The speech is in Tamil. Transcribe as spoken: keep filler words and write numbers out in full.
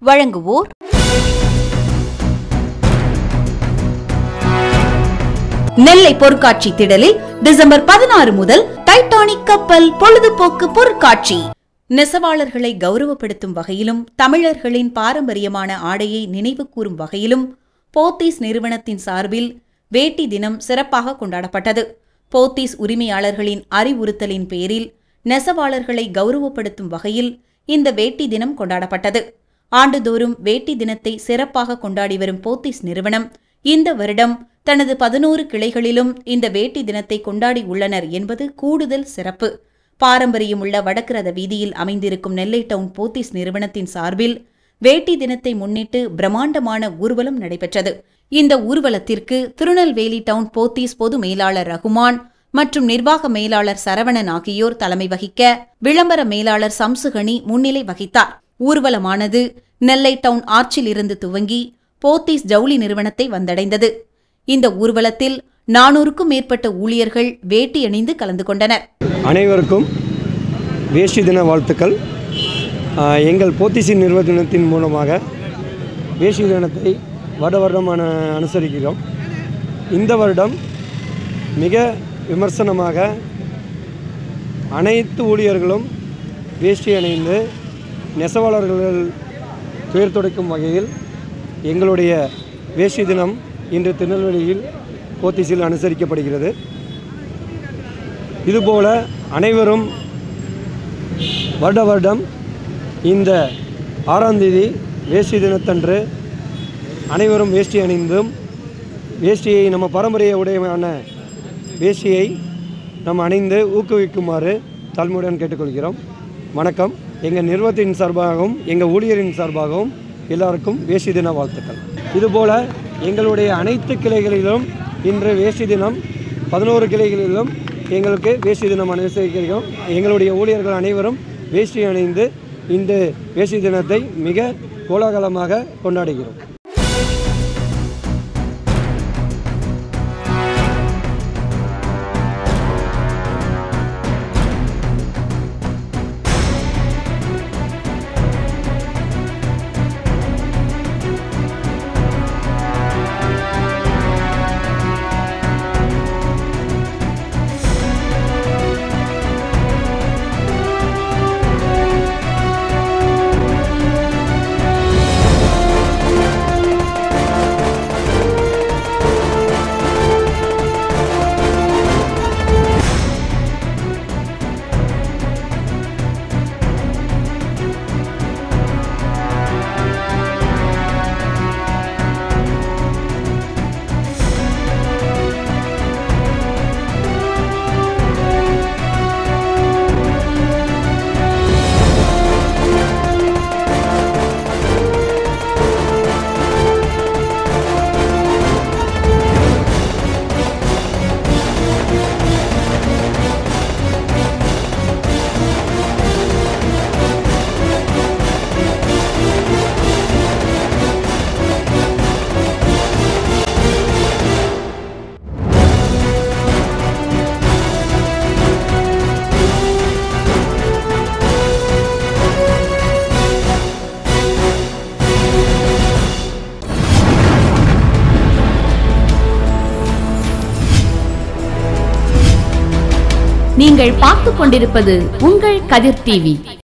வழங்குவோர் நெல்லை பொருட்காட்சி திடலில் டிசம்பர் பதினாறு முதல் டைட்டானிக் கப்பல் பொழுதுபோக்கு பொருட்காட்சி. நெசவாளர்களை கௌரவப்படுத்தும் வகையிலும் தமிழர்களின் பாரம்பரியமான ஆடையை நினைவு கூறும் வகையிலும் போத்தீஸ் நிறுவனத்தின் சார்பில் வேட்டி தினம் சிறப்பாக கொண்டாடப்பட்டது. போத்தீஸ் உரிமையாளர்களின் அறிவுறுத்தலின் பேரில் நெசவாளர்களை கௌரவப்படுத்தும் வகையில் இந்த வேட்டி தினம் கொண்டாடப்பட்டது. ஆண்டுதோறும் வேட்டி தினத்தை சிறப்பாக கொண்டாடி வரும் போத்தீஸ் நிறுவனம் இந்த வருடம் தனது பதினோரு கிளைகளிலும் இந்த வேட்டி தினத்தை கொண்டாடி உள்ளனர் என்பது கூடுதல் சிறப்பு. பாரம்பரியமுள்ள வடக்கு ரத வீதியில் அமைந்திருக்கும் நெல்லை டவுன் போத்தீஸ் நிறுவனத்தின் சார்பில் வேட்டி தினத்தை முன்னிட்டு பிரம்மாண்டமான ஊர்வலம் நடைபெற்றது. இந்த ஊர்வலத்திற்கு திருநெல்வேலி டவுன் போத்தீஸ் பொது மேலாளர் ரகுமான் மற்றும் நிர்வாக மேலாளர் சரவணன் ஆகியோர் தலைமை வகிக்க, விளம்பர மேலாளர் சம்சுகனி முன்னிலை வகித்தார். ஊர்வலமானது நெல்லை டவுன் ஆர்ச்சில் இருந்து துவங்கி போத்தீஸ் ஜவுளி நிறுவனத்தை வந்தடைந்தது. இந்த ஊர்வலத்தில் நானூறுக்கும் மேற்பட்ட ஊழியர்கள் வேட்டி அணிந்து கலந்து கொண்டனர். அனைவருக்கும் வேஷ்டி தின வாழ்த்துக்கள். எங்கள் போத்தீஸின் நிறுவனத்தின் மூலமாக வேஷ்டி தினத்தை வருட வருடம் அனுசரிக்கிறோம். இந்த வருடம் மிக விமர்சனமாக அனைத்து ஊழியர்களும் வேஷ்டி அணிந்து நெசவாளர்கள் துயர் துடைக்கும் வகையில் எங்களுடைய வேஷ்டி தினம் இன்று திருநெல்வேலியில் போத்தீஸில் அனுசரிக்கப்படுகிறது. இதுபோல அனைவரும் வருட வருடம் இந்த ஆறாம் தேதி வேஷ்டி தினத்தன்று அனைவரும் வேஷ்டி அணிந்தும் வேஷ்டியை நம்ம பாரம்பரிய உடையமான வேஷ்டியை நம்ம அணிந்து ஊக்குவிக்குமாறு தாழ்மையுடன் கேட்டுக்கொள்கிறோம். வணக்கம். எங்கள் நிறுவனத்தின் சார்பாகவும் எங்கள் ஊழியரின் சார்பாகவும் எல்லாருக்கும் வேஷ்டி தின வாழ்த்துக்கள். இதுபோல் எங்களுடைய அனைத்து கிளைகளிலும் இன்று வேஷ்டி தினம் பதினோரு கிளைகளிலும் எங்களுக்கு வேஷ்டி தினம் அனுசரிக்கிறோம். எங்களுடைய ஊழியர்கள் அனைவரும் வேஷ்டி அணிந்து இந்த வேஷ்டி தினத்தை மிக கோலாகலமாக கொண்டாடுகிறோம். நீங்கள் பார்த்துக் கொண்டிருப்பது உங்கள் கதிர் டிவி.